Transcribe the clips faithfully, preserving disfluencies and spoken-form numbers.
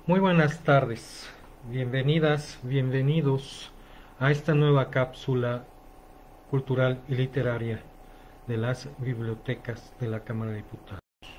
Muy buenas tardes, bienvenidas, bienvenidos a esta nueva cápsula cultural y literaria de las bibliotecas de la Cámara de Diputados.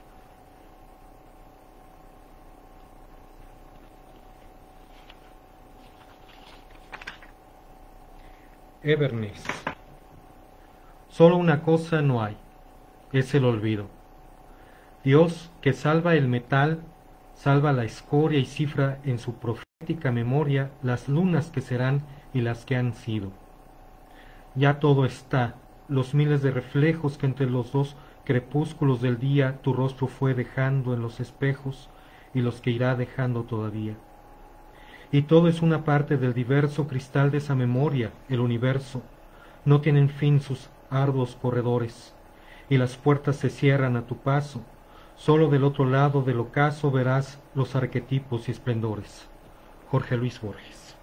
Everness. Solo una cosa no hay, es el olvido. Dios, que salva el metal, salva la escoria y cifra en su profética memoria las lunas que serán y las que han sido. Ya todo está, los miles de reflejos que entre los dos crepúsculos del día tu rostro fue dejando en los espejos y los que irá dejando todavía. Y todo es una parte del diverso cristal de esa memoria, el universo. No tienen fin sus arduos corredores, y las puertas se cierran a tu paso. Solo del otro lado del ocaso verás los arquetipos y esplendores. Jorge Luis Borges.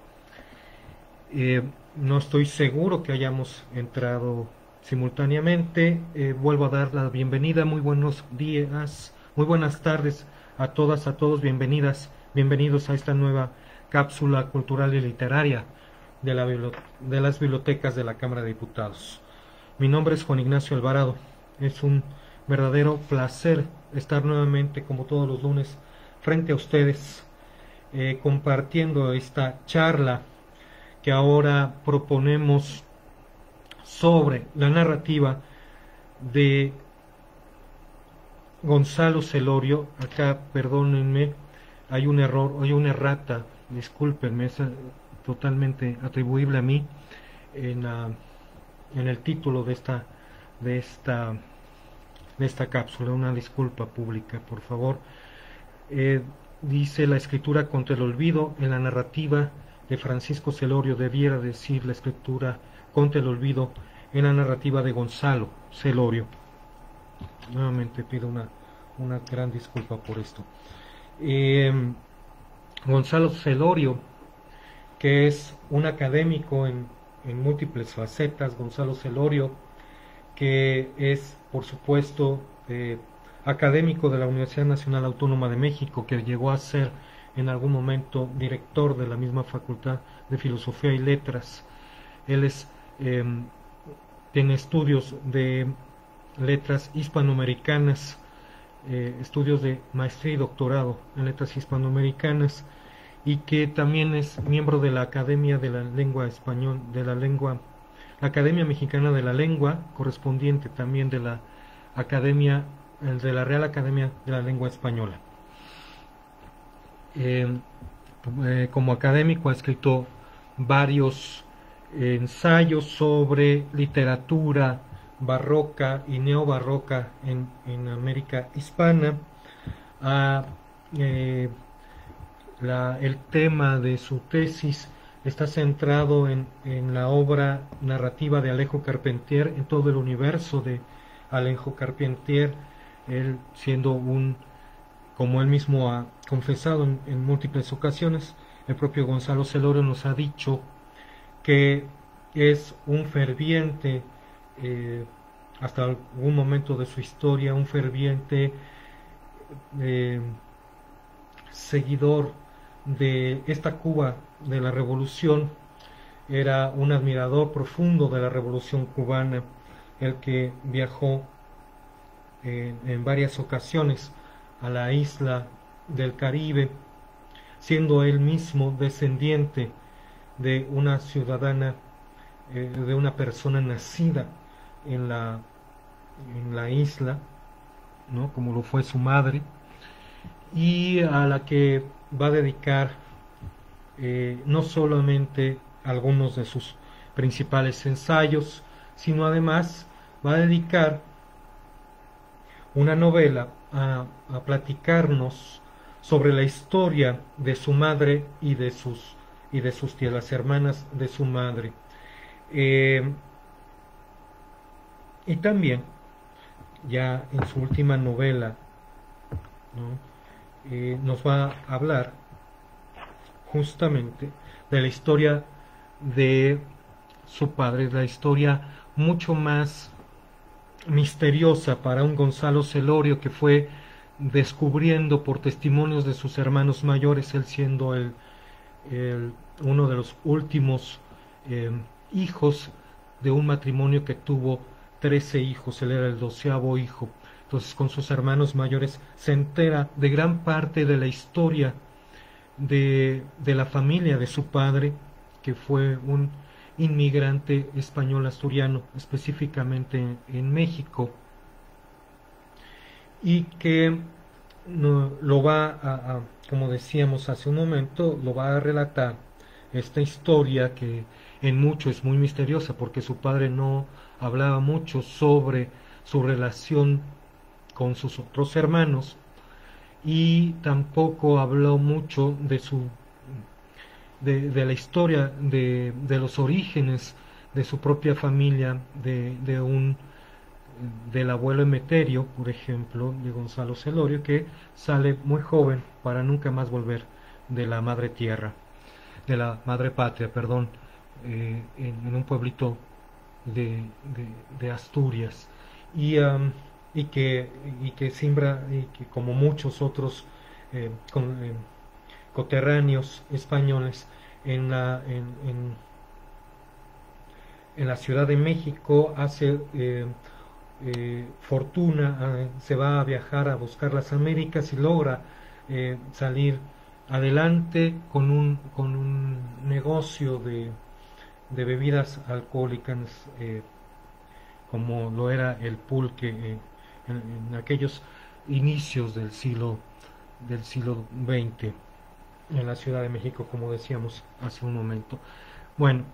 Eh, no estoy seguro que hayamos entrado simultáneamente. Eh, vuelvo a dar la bienvenida. Muy buenos días, muy buenas tardes a todas, a todos. Bienvenidas, bienvenidos a esta nueva cápsula cultural y literaria de, la de las bibliotecas de la Cámara de Diputados. Mi nombre es Juan Ignacio Alvarado. Es un verdadero placer estar nuevamente, como todos los lunes, frente a ustedes, eh, compartiendo esta charla que ahora proponemos sobre la narrativa de Gonzalo Celorio. Acá, perdónenme, hay un error, hay una errata, discúlpenme, es totalmente atribuible a mí en, uh, en el título de esta, de esta de esta cápsula, una disculpa pública, por favor. Eh, dice la escritura contra el olvido. En la narrativa de Francisco Celorio debiera decir la escritura contra el olvido en la narrativa de Gonzalo Celorio. Nuevamente pido una, una gran disculpa por esto. Eh, Gonzalo Celorio, que es un académico en, en múltiples facetas. Gonzalo Celorio, que es, por supuesto, eh, académico de la Universidad Nacional Autónoma de México, que llegó a ser en algún momento director de la misma Facultad de Filosofía y Letras. Él es, eh, tiene estudios de letras hispanoamericanas, eh, estudios de maestría y doctorado en letras hispanoamericanas, y que también es miembro de la Academia de la Lengua Español, de la Lengua la Academia Mexicana de la Lengua, correspondiente también de la Academia, de la Real Academia de la Lengua Española. Eh, eh, como académico ha escrito varios eh, ensayos sobre literatura barroca y neobarroca en, en América Hispana. Ah, eh, la, el tema de su tesis está centrado en, en la obra narrativa de Alejo Carpentier, en todo el universo de Alejo Carpentier, él siendo un, como él mismo ha confesado en, en múltiples ocasiones, el propio Gonzalo Celorio nos ha dicho que es un ferviente, eh, hasta algún momento de su historia, un ferviente eh, seguidor de esta Cuba de la revolución. Era un admirador profundo de la revolución cubana, el que viajó eh, en varias ocasiones a la isla del Caribe, siendo él mismo descendiente de una ciudadana, eh, de una persona nacida en la, en la isla, ¿no? Como lo fue su madre, y a la que va a dedicar eh, no solamente algunos de sus principales ensayos, sino además va a dedicar una novela a, a platicarnos sobre la historia de su madre y de sus, y de sus tías, las hermanas de su madre. Eh, y también, ya en su última novela, ¿no? Eh, nos va a hablar justamente de la historia de su padre, la historia mucho más misteriosa para un Gonzalo Celorio, que fue descubriendo por testimonios de sus hermanos mayores, él siendo el, el uno de los últimos eh, hijos de un matrimonio que tuvo trece hijos, él era el doceavo hijo. Entonces, con sus hermanos mayores se entera de gran parte de la historia de, de la familia de su padre, que fue un inmigrante español asturiano, específicamente en, en México, y que no, lo va a, a, como decíamos hace un momento, lo va a relatar esta historia que en mucho es muy misteriosa, porque su padre no hablaba mucho sobre su relación con sus otros hermanos, y tampoco habló mucho de su de, de la historia de, de los orígenes de su propia familia, de, de un del abuelo Emeterio, por ejemplo, de Gonzalo Celorio, que sale muy joven para nunca más volver de la madre tierra, de la madre patria, perdón, eh, en, en un pueblito de, de, de Asturias, y, um, y que y que simbra, y que como muchos otros eh, con, eh, coterráneos españoles en la en, en, en la Ciudad de México hace eh, eh, fortuna, eh, se va a viajar a buscar las Américas y logra eh, salir adelante con un con un negocio de, de bebidas alcohólicas, eh, como lo era el pulque, eh, en, en aquellos inicios del siglo del siglo veinte en la Ciudad de México, como decíamos hace un momento. Bueno,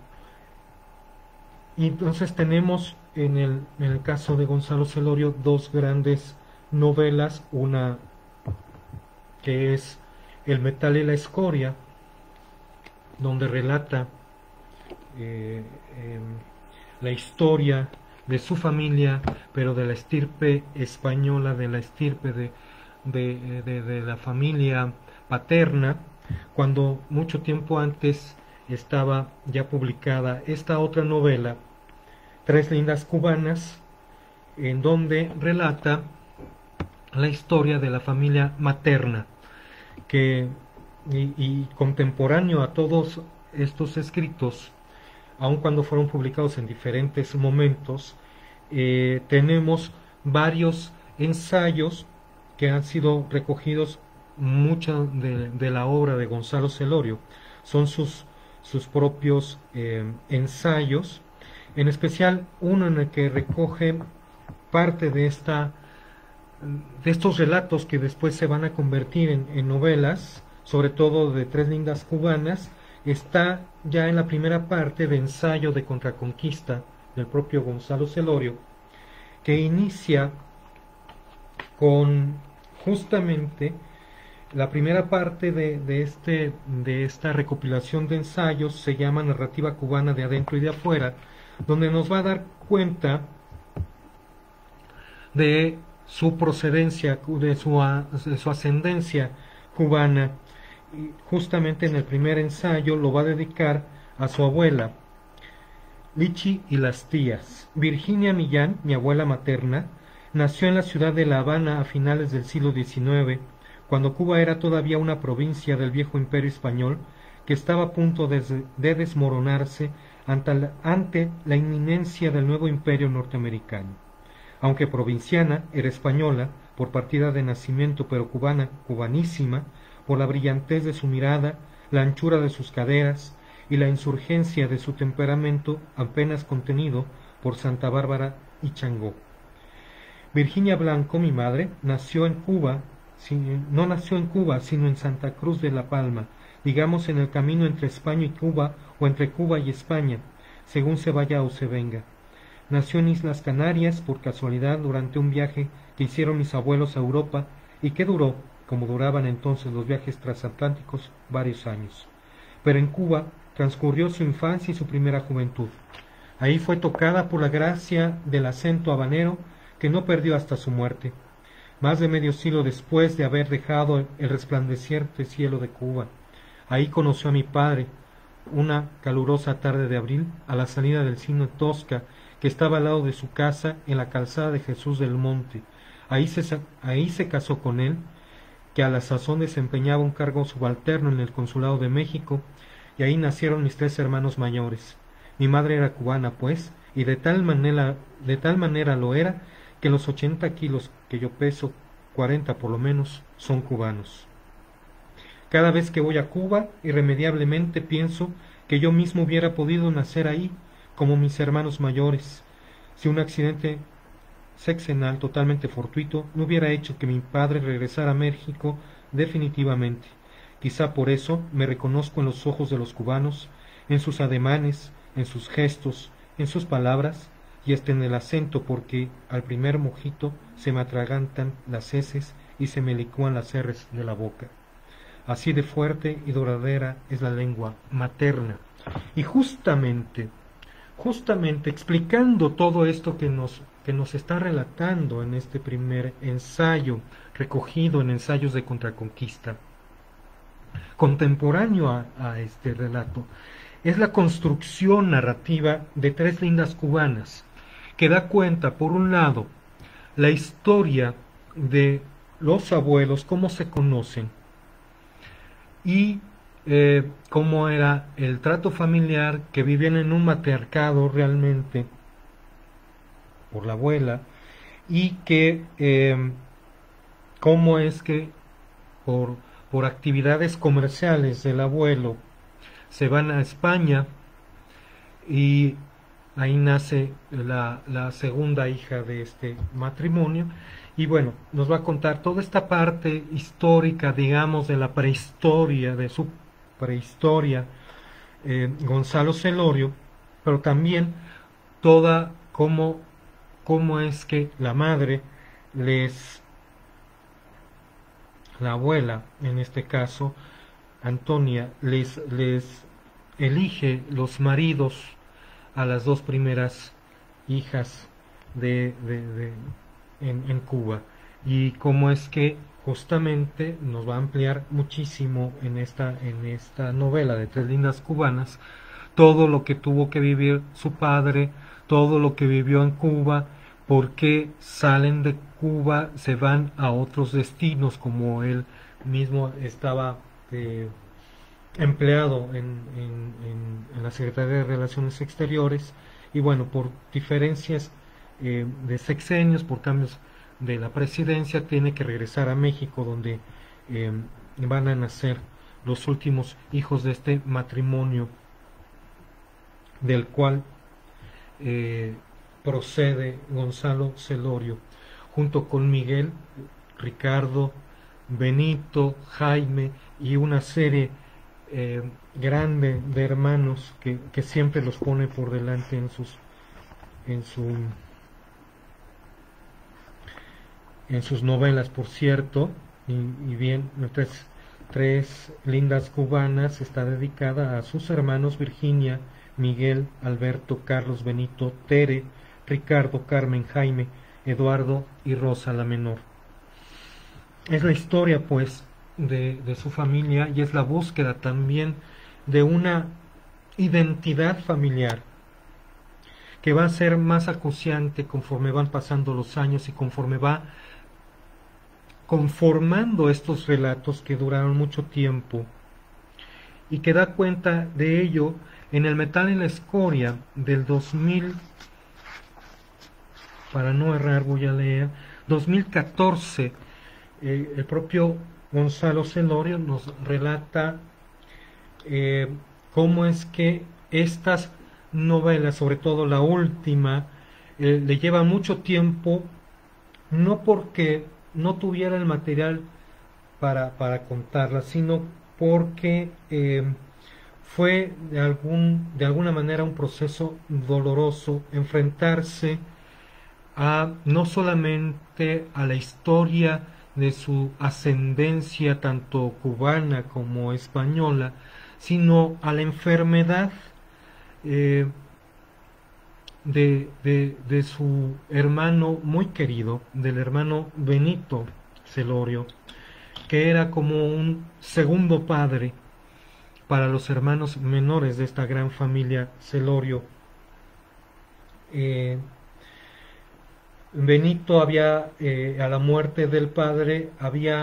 y entonces tenemos en el, en el caso de Gonzalo Celorio dos grandes novelas, una que es El metal y la escoria, donde relata eh, eh, la historia de su familia, pero de la estirpe española, de la estirpe de, de, de, de la familia paterna, cuando mucho tiempo antes estaba ya publicada esta otra novela, Tres lindas cubanas, en donde relata la historia de la familia materna, que y, y contemporáneo a todos estos escritos, aun cuando fueron publicados en diferentes momentos, eh, tenemos varios ensayos que han sido recogidos. Mucha de, de la obra de Gonzalo Celorio son sus, sus propios eh, ensayos, en especial uno en el que recoge parte de esta de estos relatos que después se van a convertir en, en novelas, sobre todo de Tres lindas cubanas. Está ya en la primera parte de Ensayo de contraconquista del propio Gonzalo Celorio, que inicia con justamente la primera parte de, de, este, de esta recopilación de ensayos. Se llama Narrativa cubana de adentro y de afuera, donde nos va a dar cuenta de su procedencia, de su, de su ascendencia cubana. Y justamente en el primer ensayo lo va a dedicar a su abuela, Lichi y las tías. Virginia Millán, mi abuela materna, nació en la ciudad de La Habana a finales del siglo diecinueve, cuando Cuba era todavía una provincia del viejo imperio español que estaba a punto de, de desmoronarse ante la, ante la inminencia del nuevo imperio norteamericano. Aunque provinciana, era española por partida de nacimiento, pero cubana, cubanísima, por la brillantez de su mirada, la anchura de sus caderas y la insurgencia de su temperamento apenas contenido por Santa Bárbara y Changó. Virginia Blanco, mi madre, nació en Cuba, no nació en Cuba, sino en Santa Cruz de la Palma, digamos en el camino entre España y Cuba, o entre Cuba y España, según se vaya o se venga. Nació en Islas Canarias por casualidad durante un viaje que hicieron mis abuelos a Europa y que duró, como duraban entonces los viajes transatlánticos, varios años. Pero en Cuba transcurrió su infancia y su primera juventud. Ahí fue tocada por la gracia del acento habanero que no perdió hasta su muerte, más de medio siglo después de haber dejado el resplandeciente cielo de Cuba. Ahí conoció a mi padre, una calurosa tarde de abril, a la salida del cine Tosca, que estaba al lado de su casa en la calzada de Jesús del Monte. Ahí se, ahí se casó con él, que a la sazón desempeñaba un cargo subalterno en el Consulado de México, y ahí nacieron mis tres hermanos mayores. Mi madre era cubana, pues, y de tal manera, de tal manera lo era, que los ochenta kilos que yo peso, cuarenta por lo menos, son cubanos. Cada vez que voy a Cuba, irremediablemente pienso que yo mismo hubiera podido nacer ahí, como mis hermanos mayores, si un accidente sexenal totalmente fortuito no hubiera hecho que mi padre regresara a México definitivamente. Quizá por eso me reconozco en los ojos de los cubanos, en sus ademanes, en sus gestos, en sus palabras, y hasta en el acento, porque al primer mojito se me atragantan las heces y se me licúan las erres de la boca. Así de fuerte y duradera es la lengua materna. Y justamente, justamente explicando todo esto que nos, que nos está relatando en este primer ensayo, recogido en Ensayos de Contraconquista, contemporáneo a, a este relato, es la construcción narrativa de tres lindas cubanas, que da cuenta, por un lado, la historia de los abuelos, cómo se conocen, y eh, cómo era el trato familiar, que vivían en un matriarcado realmente por la abuela, y que eh, cómo es que por, por actividades comerciales del abuelo se van a España, y ahí nace la, la segunda hija de este matrimonio. Y bueno, nos va a contar toda esta parte histórica, digamos, de la prehistoria, de su prehistoria, eh, Gonzalo Celorio, pero también toda cómo, cómo es que la madre les, la abuela, en este caso, Antonia, les, les elige los maridos a las dos primeras hijas de, de, de En, en Cuba, y cómo es que justamente nos va a ampliar muchísimo en esta, en esta novela de Tres Lindas Cubanas, todo lo que tuvo que vivir su padre, todo lo que vivió en Cuba, por qué salen de Cuba, se van a otros destinos, como él mismo estaba eh, empleado en, en, en, en la Secretaría de Relaciones Exteriores, y bueno, por diferencias Eh, de sexenios, por cambios de la presidencia, tiene que regresar a México, donde eh, van a nacer los últimos hijos de este matrimonio, del cual eh, procede Gonzalo Celorio, junto con Miguel, Ricardo, Benito, Jaime y una serie eh, grande de hermanos que, que siempre los pone por delante en sus en su en sus novelas, por cierto. Y, y bien, tres, tres lindas cubanas está dedicada a sus hermanos Virginia, Miguel, Alberto, Carlos, Benito, Tere, Ricardo, Carmen, Jaime, Eduardo y Rosa la menor. Es la historia, pues, de, de su familia, y es la búsqueda también de una identidad familiar que va a ser más acuciante conforme van pasando los años y conforme va conformando estos relatos que duraron mucho tiempo, y que da cuenta de ello en El metal y la escoria del dos mil, para no errar voy a leer, dos mil catorce. Eh, el propio Gonzalo Celorio nos relata eh, cómo es que estas novelas, sobre todo la última, eh, le lleva mucho tiempo, no porque no tuviera el material para, para contarla, sino porque eh, fue de, algún, de alguna manera un proceso doloroso enfrentarse a no solamente a la historia de su ascendencia tanto cubana como española, sino a la enfermedad eh, De, de, de su hermano muy querido, del hermano Benito Celorio, que era como un segundo padre para los hermanos menores de esta gran familia Celorio. Eh, Benito había, eh, a la muerte del padre, había,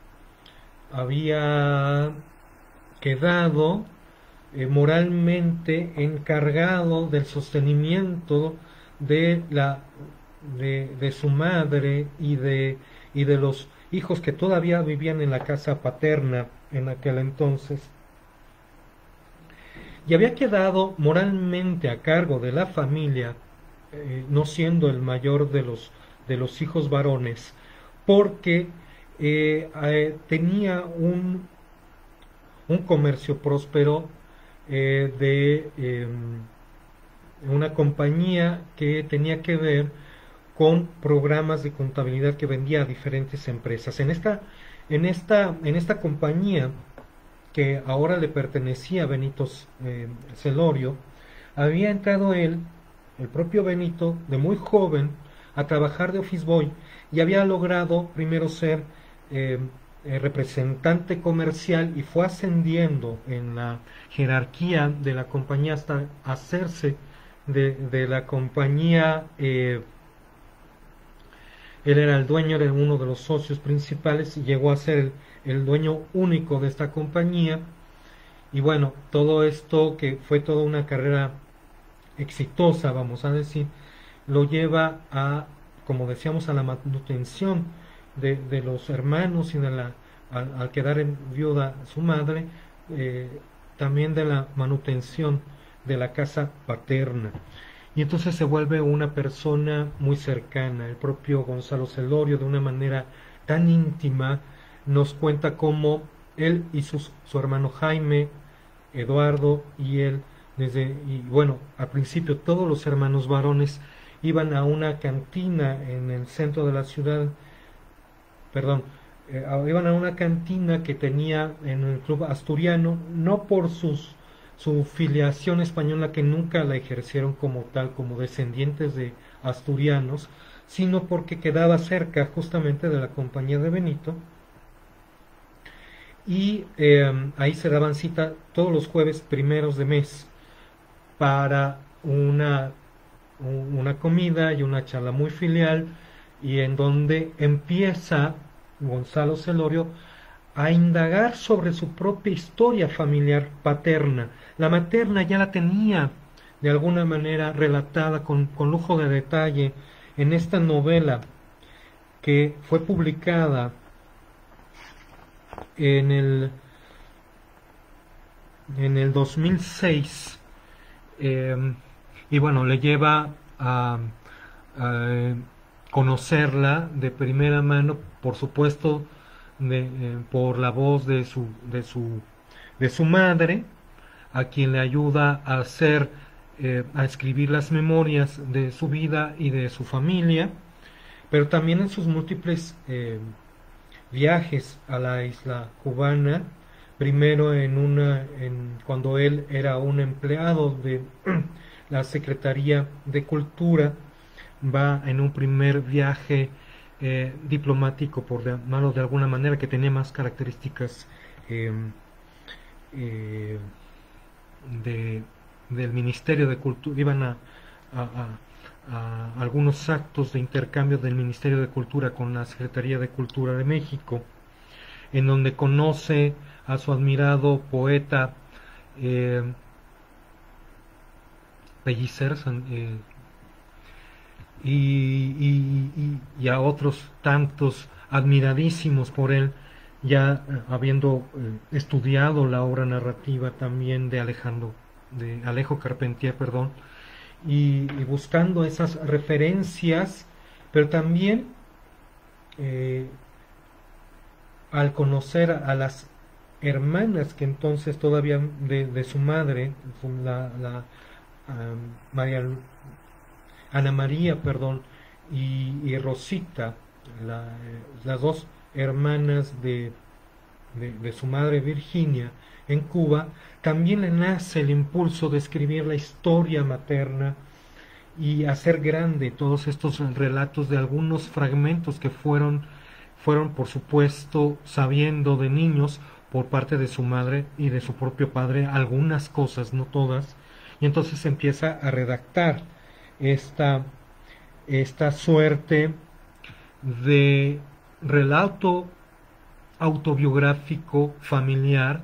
había quedado eh, moralmente encargado del sostenimiento de la de, de su madre y de y de los hijos que todavía vivían en la casa paterna en aquel entonces, y había quedado moralmente a cargo de la familia, eh, no siendo el mayor de los de los hijos varones, porque eh, eh, tenía un un comercio próspero, eh, de eh, una compañía que tenía que ver con programas de contabilidad que vendía a diferentes empresas. En esta, en esta, en esta compañía, que ahora le pertenecía a Benito eh, Celorio, había entrado él, el propio Benito, de muy joven, a trabajar de office boy, y había logrado primero ser eh, eh, representante comercial, y fue ascendiendo en la jerarquía de la compañía hasta hacerse de, de la compañía. Eh, él era el dueño, era uno de los socios principales, y llegó a ser el, el dueño único de esta compañía. Y bueno, todo esto, que fue toda una carrera exitosa, vamos a decir, lo lleva a, como decíamos, a la manutención de, de los hermanos, y de la, al, al quedar en viuda su madre, eh, también de la manutención de la casa paterna. Y entonces se vuelve una persona muy cercana. El propio Gonzalo Celorio, de una manera tan íntima, nos cuenta cómo él y sus, su hermano Jaime, Eduardo y él, desde, y bueno, al principio todos los hermanos varones iban a una cantina en el centro de la ciudad, perdón, eh, iban a una cantina que tenía en el club asturiano, no por sus su filiación española, que nunca la ejercieron como tal, como descendientes de asturianos, sino porque quedaba cerca justamente de la compañía de Benito, y eh, ahí se daban cita todos los jueves primeros de mes para una, una comida y una charla muy filial, y en donde empieza Gonzalo Celorio a indagar sobre su propia historia familiar paterna. La materna ya la tenía de alguna manera relatada con, con lujo de detalle en esta novela que fue publicada en el en el dos mil seis, eh, y bueno, le lleva a, a conocerla de primera mano, por supuesto, de, eh, por la voz de su, de su de su madre, a quien le ayuda a hacer eh, a escribir las memorias de su vida y de su familia, pero también en sus múltiples eh, viajes a la isla cubana. Primero en una en, cuando él era un empleado de la Secretaría de Cultura, va en un primer viaje eh, diplomático, por llamarlo de alguna manera, que tenía más características eh, eh, de, del Ministerio de Cultura. Iban a, a, a, a algunos actos de intercambio del Ministerio de Cultura con la Secretaría de Cultura de México, en donde conoce a su admirado poeta eh, Pellicer, eh, y, y, y, y a otros tantos admiradísimos por él, ya eh, habiendo eh, estudiado la obra narrativa también de Alejandro, de Alejo Carpentier, perdón, y, y buscando esas referencias, pero también eh, al conocer a las hermanas que entonces todavía de, de su madre, la, la um, María, Ana María, perdón, y, y Rosita, la, las dos hermanas de, de, de su madre Virginia en Cuba, también le nace el impulso de escribir la historia materna y hacer grande todos estos relatos de algunos fragmentos que fueron, fueron por supuesto, sabiendo de niños por parte de su madre y de su propio padre, algunas cosas, no todas, y entonces empieza a redactar esta, esta suerte de relato autobiográfico familiar,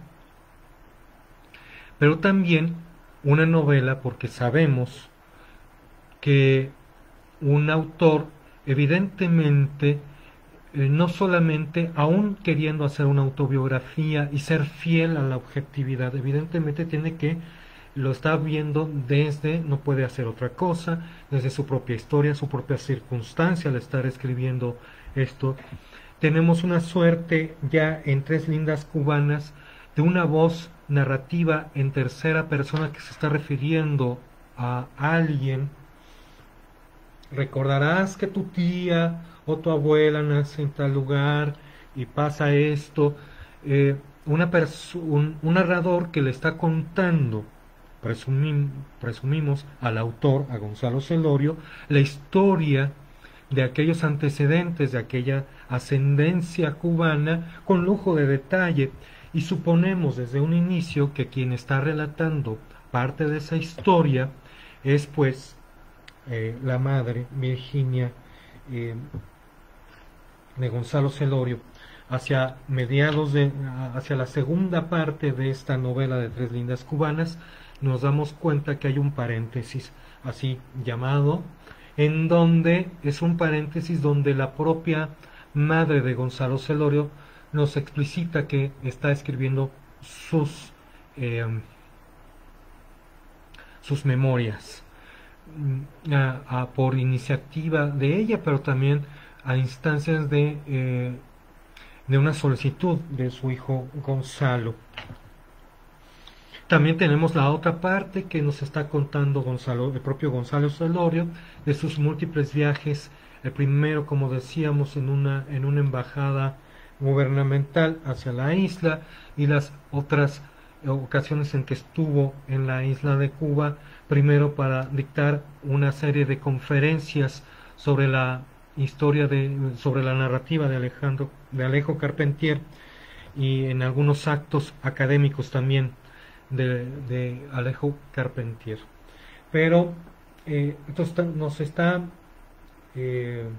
pero también una novela, porque sabemos que un autor evidentemente eh, no solamente aún queriendo hacer una autobiografía y ser fiel a la objetividad, evidentemente tiene que lo está viendo desde, no puede hacer otra cosa, desde su propia historia, su propia circunstancia al estar escribiendo esto. Tenemos una suerte ya en Tres Lindas Cubanas de una voz narrativa en tercera persona que se está refiriendo a alguien. Recordarás que tu tía o tu abuela nace en tal lugar y pasa esto. Eh, una un, un narrador que le está contando, presumim, presumimos al autor, a Gonzalo Celorio, la historia de aquellos antecedentes, de aquella ascendencia cubana con lujo de detalle, y suponemos desde un inicio que quien está relatando parte de esa historia es pues eh, la madre Virginia eh, de Gonzalo Celorio. Hacia mediados de, hacia la segunda parte de esta novela de Tres Lindas Cubanas, nos damos cuenta que hay un paréntesis así llamado, en donde es un paréntesis donde la propia madre de Gonzalo Celorio nos explicita que está escribiendo sus eh, sus memorias a, a, por iniciativa de ella, pero también a instancias de eh, de una solicitud de su hijo Gonzalo. También tenemos la otra parte que nos está contando Gonzalo, el propio Gonzalo Celorio, de sus múltiples viajes. El primero, como decíamos, en una, en una embajada gubernamental hacia la isla, y las otras ocasiones en que estuvo en la isla de Cuba, primero para dictar una serie de conferencias sobre la historia de, sobre la narrativa de Alejandro, de Alejo Carpentier, y en algunos actos académicos también de, de Alejo Carpentier. Pero eh, entonces nos está eh,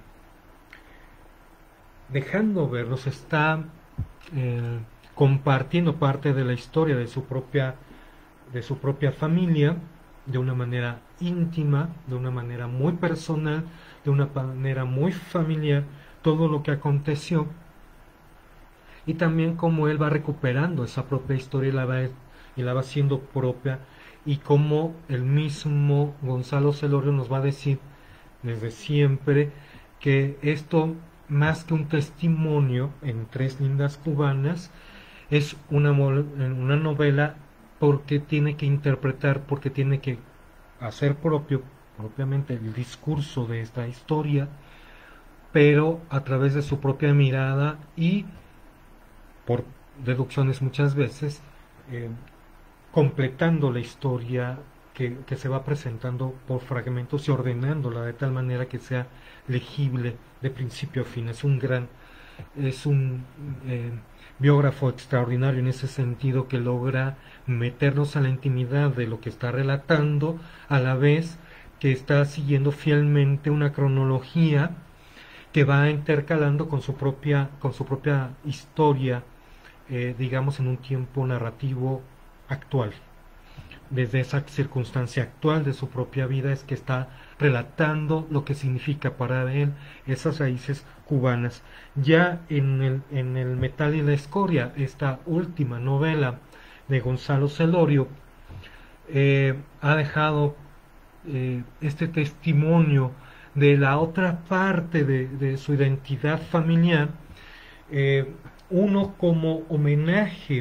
dejando ver, nos está eh, compartiendo parte de la historia de su propia de su propia familia de una manera íntima, de una manera muy personal, de una manera muy familiar, todo lo que aconteció, y también cómo él va recuperando esa propia historia y la va, y la va haciendo propia, y cómo el mismo Gonzalo Celorio nos va a decir desde siempre que esto, más que un testimonio en Tres Lindas Cubanas, es una, una novela porque tiene que interpretar, porque tiene que hacer propio, propiamente el discurso de esta historia, pero a través de su propia mirada y por deducciones muchas veces, eh, completando la historia que, que se va presentando por fragmentos y ordenándola de tal manera que sea legible de principio a fin. Es un gran, es un eh, biógrafo extraordinario en ese sentido, que logra meternos a la intimidad de lo que está relatando, a la vez que está siguiendo fielmente una cronología que va intercalando con su propia, con su propia historia, eh, digamos en un tiempo narrativo actual. Desde esa circunstancia actual de su propia vida es que está relatando lo que significa para él esas raíces cubanas. Ya en el, en el Metal y la Escoria, esta última novela de Gonzalo Celorio, eh, ha dejado eh, este testimonio de la otra parte de, de su identidad familiar, eh, uno como homenaje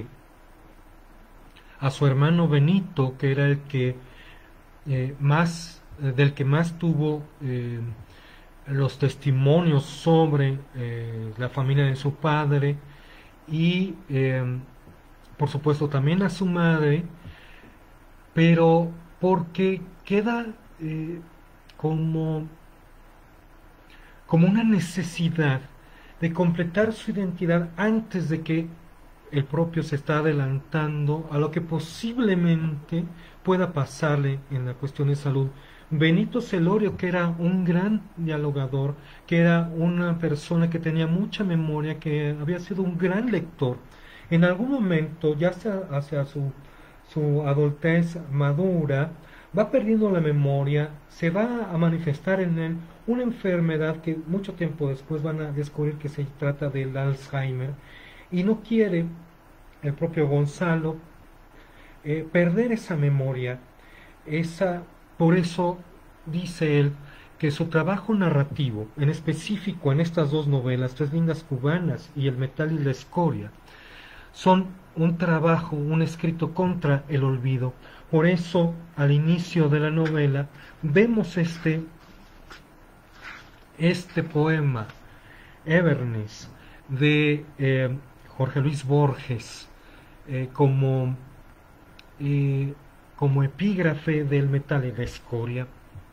a su hermano Benito, que era el que eh, más eh, del que más tuvo eh, los testimonios sobre eh, la familia de su padre, y eh, por supuesto también a su madre, pero porque queda eh, como como una necesidad de completar su identidad antes de que el propio se está adelantando a lo que posiblemente pueda pasarle en la cuestión de salud, Benito Celorio, que era un gran dialogador, que era una persona que tenía mucha memoria, que había sido un gran lector, en algún momento, ya hacia, hacia su, su adultez madura, va perdiendo la memoria, se va a manifestar en él una enfermedad que mucho tiempo después van a descubrir que se trata del Alzheimer, y no quiere el propio Gonzalo eh, perder esa memoria, esa, por eso dice él que su trabajo narrativo, en específico en estas dos novelas, Tres lindas cubanas y El metal y la escoria, son un trabajo, un escrito contra el olvido. Por eso, al inicio de la novela, vemos este, este poema, Everness, de eh, Jorge Luis Borges, eh, como, eh, como epígrafe del metal y la escoria.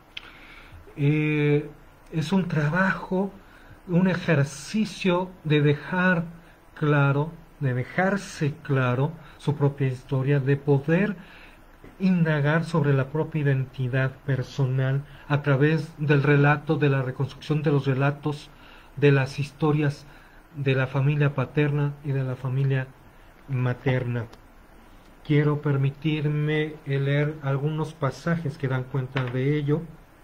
Eh, es un trabajo, un ejercicio de dejar claro, de dejarse claro su propia historia, de poder indagar sobre la propia identidad personal a través del relato, de la reconstrucción de los relatos, de las historias de la familia paterna y de la familia materna. Quiero permitirme leer algunos pasajes que dan cuenta de ello.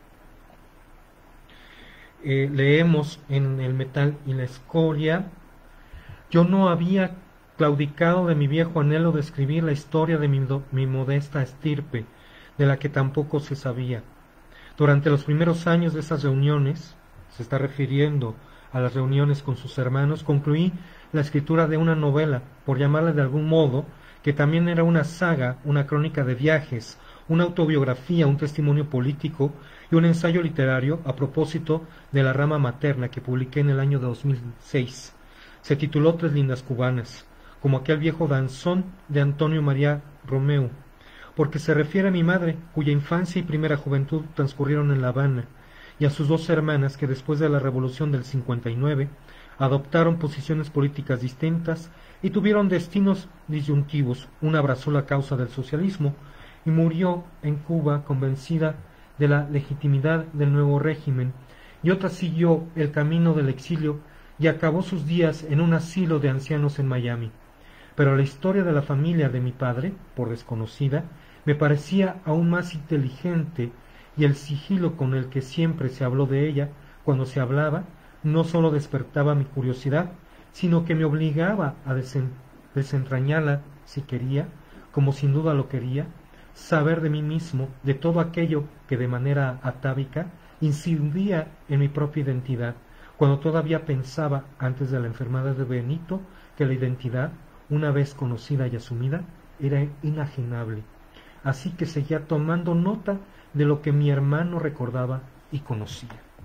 Eh, leemos en El metal y la escoria: yo no había claudicado de mi viejo anhelo de escribir la historia de mi, do, mi modesta estirpe, de la que tampoco se sabía. Durante los primeros años de esas reuniones, se está refiriendo a las reuniones con sus hermanos, concluí la escritura de una novela, por llamarla de algún modo, que también era una saga, una crónica de viajes, una autobiografía, un testimonio político y un ensayo literario a propósito de la rama materna que publiqué en el año de dos mil seis. Se tituló Tres lindas cubanas, como aquel viejo danzón de Antonio María Romeu, porque se refiere a mi madre, cuya infancia y primera juventud transcurrieron en La Habana, y a sus dos hermanas que después de la Revolución del cincuenta y nueve adoptaron posiciones políticas distintas y tuvieron destinos disyuntivos. Una abrazó la causa del socialismo y murió en Cuba convencida de la legitimidad del nuevo régimen, y otra siguió el camino del exilio y acabó sus días en un asilo de ancianos en Miami. Pero la historia de la familia de mi padre, por desconocida, me parecía aún más inteligente, y el sigilo con el que siempre se habló de ella, cuando se hablaba, no sólo despertaba mi curiosidad, sino que me obligaba a desen desentrañarla si quería, como sin duda lo quería, saber de mí mismo, de todo aquello que de manera atávica incidía en mi propia identidad, cuando todavía pensaba, antes de la enfermedad de Benito, que la identidad, una vez conocida y asumida, era inajenable. Así que seguía tomando nota de lo que mi hermano recordaba y conocía.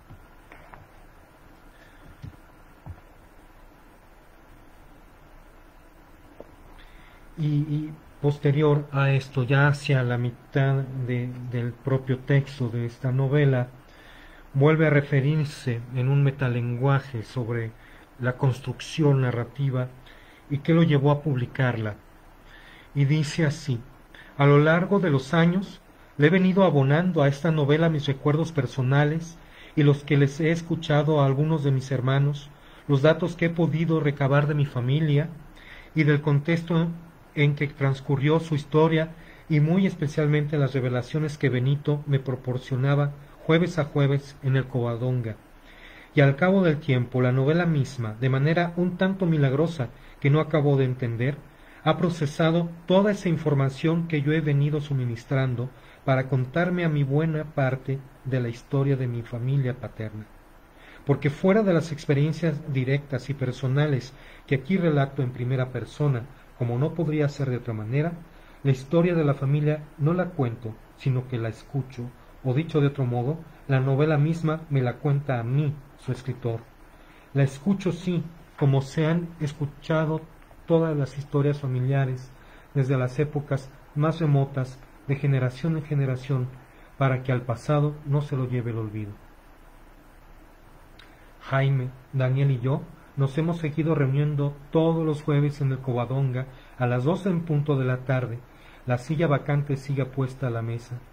Y, y posterior a esto, ya hacia la mitad de, del propio texto de esta novela, vuelve a referirse en un metalenguaje sobre la construcción narrativa y qué lo llevó a publicarla. Y dice así: a lo largo de los años le he venido abonando a esta novela mis recuerdos personales y los que les he escuchado a algunos de mis hermanos, los datos que he podido recabar de mi familia y del contexto en que transcurrió su historia, y muy especialmente las revelaciones que Benito me proporcionaba jueves a jueves en el Covadonga. Y al cabo del tiempo la novela misma, de manera un tanto milagrosa que no acabo de entender, ha procesado toda esa información que yo he venido suministrando para contarme a mi buena parte de la historia de mi familia paterna. Porque fuera de las experiencias directas y personales que aquí relato en primera persona, como no podría ser de otra manera, la historia de la familia no la cuento, sino que la escucho, o dicho de otro modo, la novela misma me la cuenta a mí, su escritor. La escucho sí, como se han escuchado todas las historias familiares, desde las épocas más remotas, de generación en generación, para que al pasado no se lo lleve el olvido. Jaime, Daniel y yo nos hemos seguido reuniendo todos los jueves en el Covadonga a las doce en punto de la tarde. La silla vacante sigue puesta a la mesa.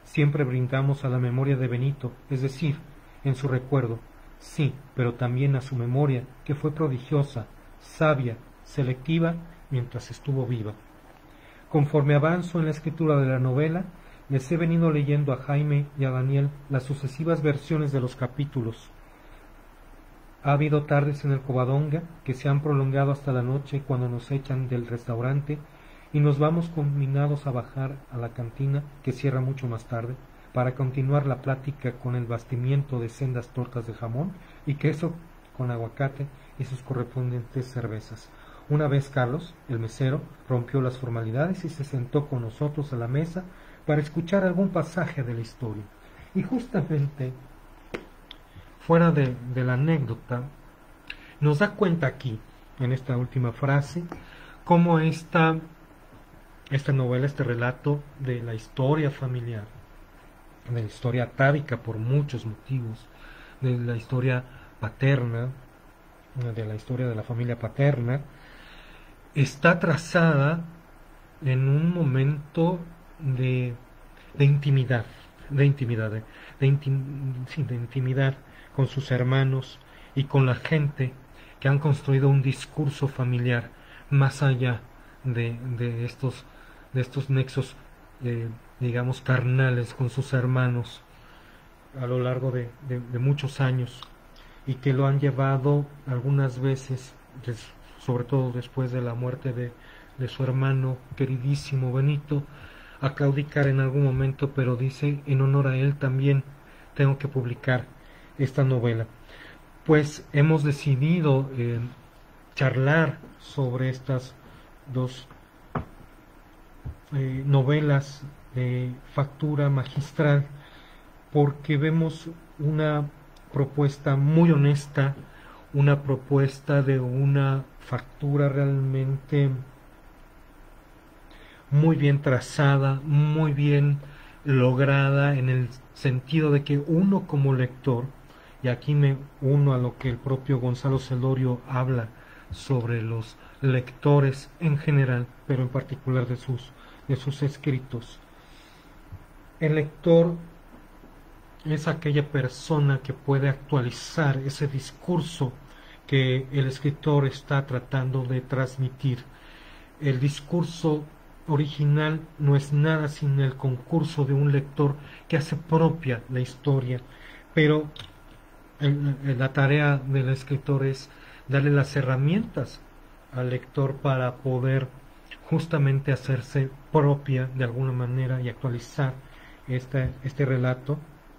siempre brindamos a la memoria de Benito, es decir, en su recuerdo, sí, pero también a su memoria, que fue prodigiosa, sabia, selectiva, mientras estuvo viva. Conforme avanzo en la escritura de la novela, les he venido leyendo a Jaime y a Daniel las sucesivas versiones de los capítulos. Ha habido tardes en el Covadonga que se han prolongado hasta la noche cuando nos echan del restaurante y nos vamos combinados a bajar a la cantina, que cierra mucho más tarde, para continuar la plática con el bastimiento de sendas tortas de jamón y queso con aguacate y sus correspondientes cervezas. Una vez Carlos, el mesero, rompió las formalidades y se sentó con nosotros a la mesa para escuchar algún pasaje de la historia. Y justamente, fuera de, de la anécdota, nos da cuenta aquí, en esta última frase, cómo esta, esta novela, este relato de la historia familiar, de la historia atávica por muchos motivos, de la historia paterna, de la historia de la familia paterna, está trazada en un momento de, de intimidad, de intimidad, de, de, intim, sí, de intimidad con sus hermanos y con la gente que han construido un discurso familiar más allá de, de estos, de estos nexos, eh, digamos, carnales con sus hermanos a lo largo de, de, de muchos años, y que lo han llevado algunas veces, des, sobre todo después de la muerte de, de su hermano queridísimo Benito, a claudicar en algún momento, pero dice, en honor a él también tengo que publicar esta novela. Pues hemos decidido eh, charlar sobre estas dos eh, novelas de factura magistral, porque vemos una propuesta muy honesta, una propuesta de una factura realmente muy bien trazada, muy bien lograda, en el sentido de que uno como lector, y aquí me uno a lo que el propio Gonzalo Celorio habla sobre los lectores en general, pero en particular de sus, de sus escritos, el lector es aquella persona que puede actualizar ese discurso que el escritor está tratando de transmitir. El discurso original no es nada sin el concurso de un lector que hace propia la historia, pero el, el, la tarea del escritor es darle las herramientas al lector para poder justamente hacerse propia de alguna manera y actualizar este, este relato.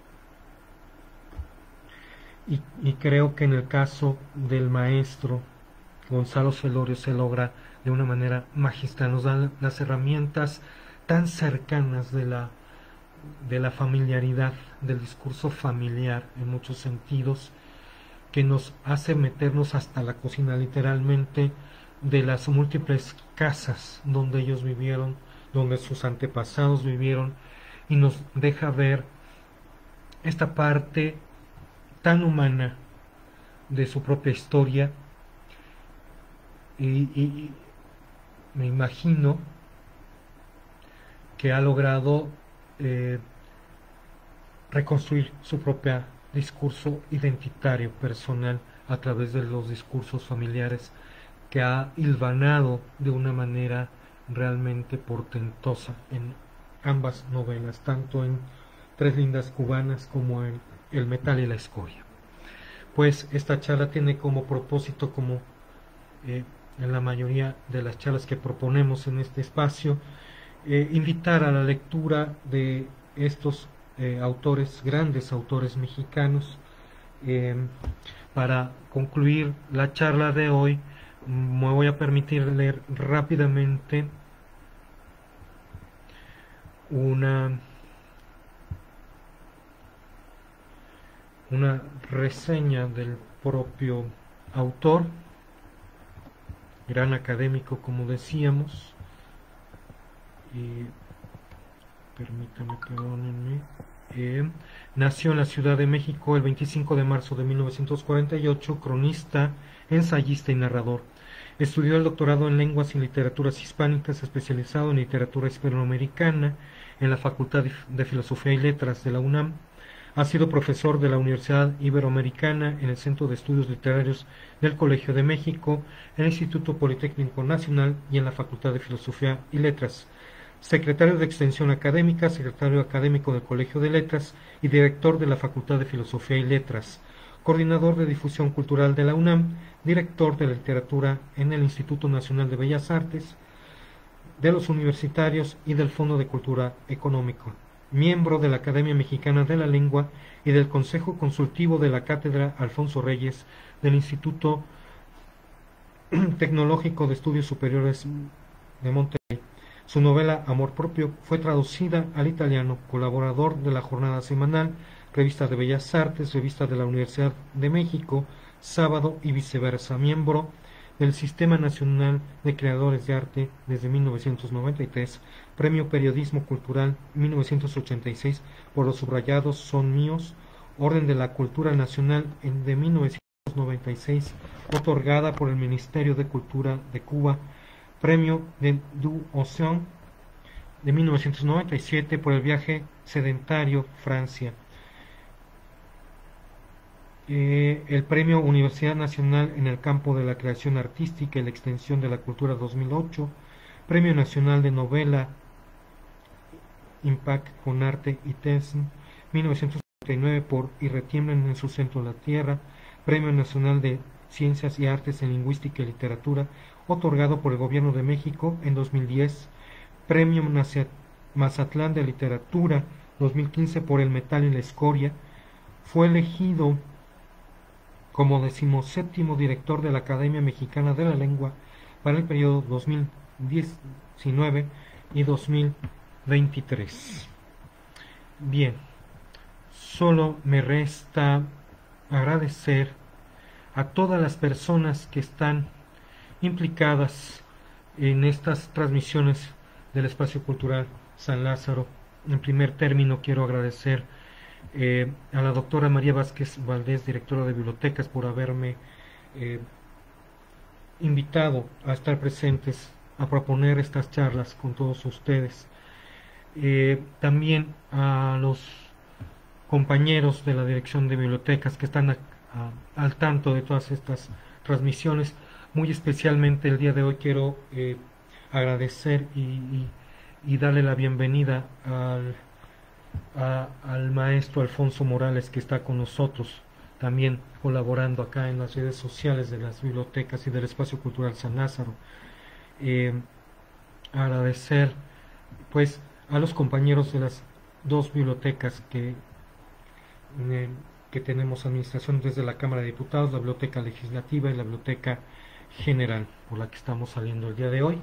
Y, y creo que en el caso del maestro Gonzalo Celorio se logra de una manera magistral, nos da las herramientas tan cercanas de la, de la familiaridad, del discurso familiar en muchos sentidos, que nos hace meternos hasta la cocina literalmente de las múltiples casas donde ellos vivieron, donde sus antepasados vivieron, y nos deja ver esta parte tan humana de su propia historia. Y, y me imagino que ha logrado eh, reconstruir su propio discurso identitario personal a través de los discursos familiares, que ha hilvanado de una manera realmente portentosa en ambas novelas, tanto en Tres lindas cubanas como en El metal y la escoria. Pues esta charla tiene como propósito, como eh, en la mayoría de las charlas que proponemos en este espacio, eh, invitar a la lectura de estos eh, autores, grandes autores mexicanos. Eh, para concluir la charla de hoy, me voy a permitir leer rápidamente una una reseña del propio autor, gran académico, como decíamos, y permítanme, perdónenme. Eh, nació en la Ciudad de México el veinticinco de marzo de mil novecientos cuarenta y ocho, cronista, ensayista y narrador. Estudió el doctorado en lenguas y literaturas hispánicas, especializado en literatura hispanoamericana, en la Facultad de Filosofía y Letras de la UNAM. Ha sido profesor de la Universidad Iberoamericana en el Centro de Estudios Literarios del Colegio de México, en el Instituto Politécnico Nacional y en la Facultad de Filosofía y Letras. Secretario de Extensión Académica, secretario académico del Colegio de Letras y director de la Facultad de Filosofía y Letras. Coordinador de Difusión Cultural de la UNAM, director de la Literatura en el Instituto Nacional de Bellas Artes, de los Universitarios y del Fondo de Cultura Económico. Miembro de la Academia Mexicana de la Lengua y del Consejo Consultivo de la Cátedra Alfonso Reyes del Instituto Tecnológico de Estudios Superiores de Monterrey. Su novela Amor Propio fue traducida al italiano, colaborador de la Jornada Semanal, Revista de Bellas Artes, Revista de la Universidad de México, Sábado y viceversa, miembro del Sistema Nacional de Creadores de Arte desde mil novecientos noventa y tres, Premio Periodismo Cultural mil novecientos ochenta y seis por Los Subrayados Son Míos, Orden de la Cultura Nacional de mil novecientos noventa y seis, otorgada por el Ministerio de Cultura de Cuba, Premio de du Océan de mil novecientos noventa y siete por el viaje sedentario Francia. Eh, el Premio Universidad Nacional en el campo de la creación artística y la extensión de la cultura dos mil ocho, Premio Nacional de Novela Impact con Arte y Tesen mil novecientos noventa y nueve por Y retiemblan en su centro la tierra, Premio Nacional de Ciencias y Artes en Lingüística y Literatura, otorgado por el Gobierno de México en dos mil diez, Premio Mazatlán de Literatura dos mil quince por El Metal y la Escoria. Fue elegido como decimoséptimo director de la Academia Mexicana de la Lengua para el periodo dos mil diecinueve y dos mil veintitrés. Bien, solo me resta agradecer a todas las personas que están implicadas en estas transmisiones del Espacio Cultural San Lázaro. En primer término quiero agradecer eh, a la doctora María Vázquez Valdés, directora de bibliotecas, por haberme eh, invitado a estar presentes, a proponer estas charlas con todos ustedes. Eh, también a los compañeros de la Dirección de Bibliotecas que están a, a, al tanto de todas estas transmisiones. Muy especialmente el día de hoy quiero eh, agradecer y, y, y darle la bienvenida al, a, al maestro Alfonso Morales, que está con nosotros también colaborando acá en las redes sociales de las bibliotecas y del Espacio Cultural San Lázaro. Eh, agradecer pues a los compañeros de las dos bibliotecas que, eh, que tenemos administración desde la Cámara de Diputados, la Biblioteca Legislativa y la Biblioteca General, por la que estamos saliendo el día de hoy.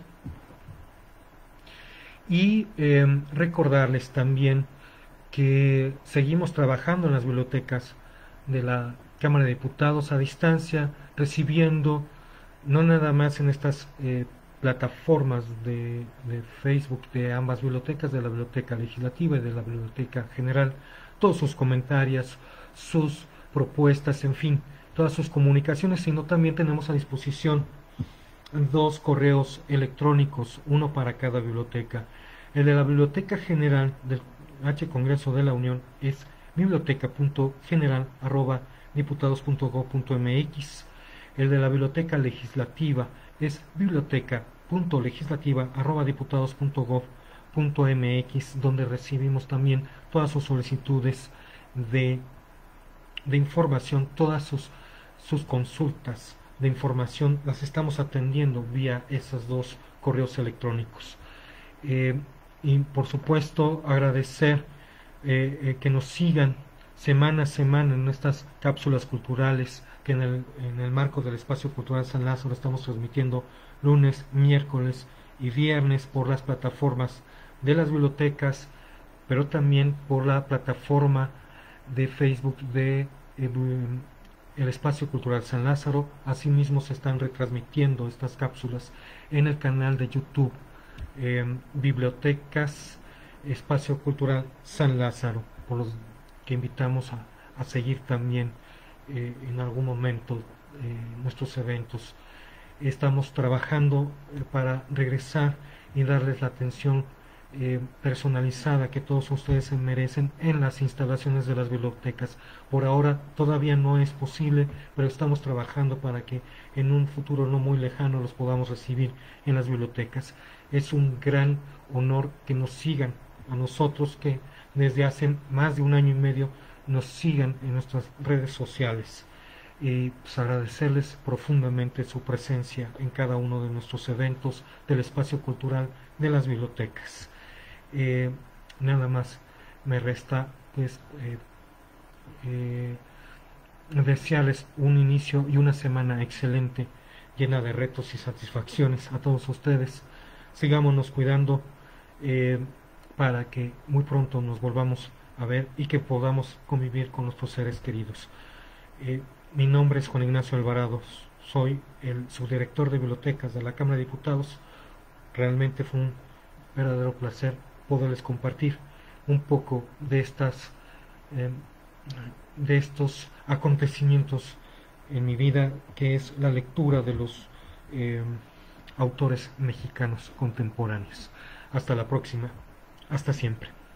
Y eh, recordarles también que seguimos trabajando en las bibliotecas de la Cámara de Diputados a distancia, recibiendo no nada más en estas eh, plataformas de, de Facebook de ambas bibliotecas, de la Biblioteca Legislativa y de la Biblioteca General, todos sus comentarios, sus propuestas, en fin, todas sus comunicaciones, sino también tenemos a disposición dos correos electrónicos, uno para cada biblioteca. El de la Biblioteca General del H Congreso de la Unión es biblioteca punto general arroba diputados punto gob punto mx. El de la Biblioteca Legislativa es biblioteca punto legislativa arroba diputados punto gob punto mx, donde recibimos también todas sus solicitudes de, de información, todas sus, sus consultas de información, las estamos atendiendo vía esos dos correos electrónicos. Eh, y por supuesto agradecer eh, eh, que nos sigan semana a semana en estas cápsulas culturales que en el, en el marco del Espacio Cultural San Lázaro estamos transmitiendo lunes, miércoles y viernes por las plataformas de las bibliotecas, pero también por la plataforma de Facebook de eh, el Espacio Cultural San Lázaro. Asimismo se están retransmitiendo estas cápsulas en el canal de YouTube eh, Bibliotecas Espacio Cultural San Lázaro, por los que invitamos a, a seguir también eh, en algún momento eh, nuestros eventos. Estamos trabajando eh, para regresar y darles la atención eh, personalizada que todos ustedes se merecen en las instalaciones de las bibliotecas. Por ahora todavía no es posible, pero estamos trabajando para que en un futuro no muy lejano los podamos recibir en las bibliotecas. Es un gran honor que nos sigan a nosotros, que desde hace más de un año y medio nos sigan en nuestras redes sociales, y pues agradecerles profundamente su presencia en cada uno de nuestros eventos del espacio cultural de las bibliotecas. Eh, nada más me resta pues eh, eh, desearles un inicio y una semana excelente, llena de retos y satisfacciones a todos ustedes. Sigámonos cuidando, eh, para que muy pronto nos volvamos a ver y que podamos convivir con nuestros seres queridos. Eh, mi nombre es Juan Ignacio Alvarado, soy el subdirector de bibliotecas de la Cámara de Diputados. Realmente fue un verdadero placer poderles compartir un poco de estas eh, de estos acontecimientos en mi vida, que es la lectura de los eh, autores mexicanos contemporáneos. Hasta la próxima, hasta siempre.